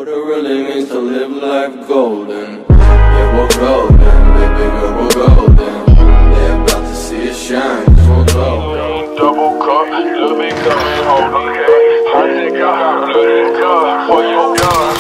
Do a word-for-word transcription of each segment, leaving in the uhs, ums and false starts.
What it really means to live life golden. Yeah, we're golden, baby girl, we're golden. They're about to see it shine, cause we're golden. Double cup, little bit coming home, okay. I think I got blooded cup for your gun.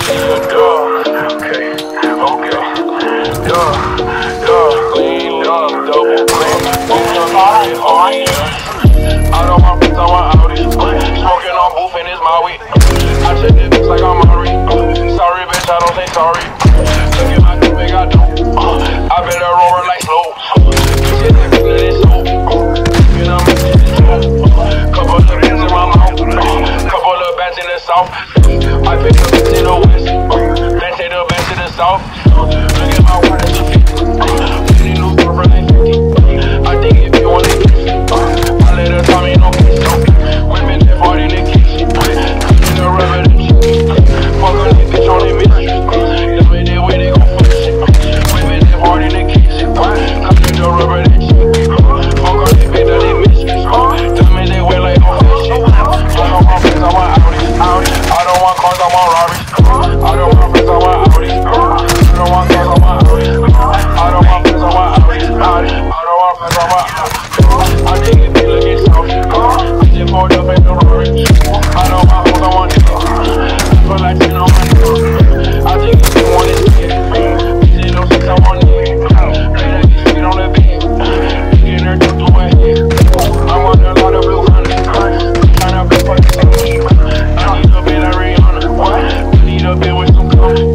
Duh, okay, okay. Duh, duh, clean up, double cup. Alright, alright, yeah. I don't want bitch, I want Audi. Smoking on booth and it's my weed. I check the bitch like I'm Murray. Sorry, bitch, I don't say sorry. Look at my new big, I don't. I better roll her like slow. Shit, that bitch, let it slow. You know, couple of bands in my mouth, couple of bands in the south. I pick the bands in the west, then take the bands to the south. Look at my water, it's a fifty. We need new car for like fifty. I think if you want it, I let her tell me no kiss. Women that fought in the kitchen, in the rubber, fuck on that bitch on the mistress. The way they way they gon' fuck shit. Women that fought in the kitchen, come in the rubber, that shit. Fuck on that bitch on the mistress. Tell me they wear like no fish shit. I don't want friends, I want Audi, Audi. I don't want cars, I want Rarries. I don't want friends, I want Audi. I don't want cars, I want Audi. I don't want friends, I want Audi, Audi. I don't want friends, I want Audi. I think if you look at South, I just pulled up in the Rari. I don't want hoes, I want niggas. I feel like ten on my niggas. I think if you want it, bitch, ain't no sex, I want niggas. Lay that bitch straight on the bed. Getting her through through her head. I want a lot of blue honey. Tryna play for the city. I need a bit of Rihanna. I need a bit with some coke.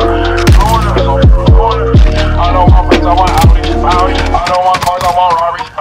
I don't want friends, I want Audi, Audi. I don't want cars, I want Rarries.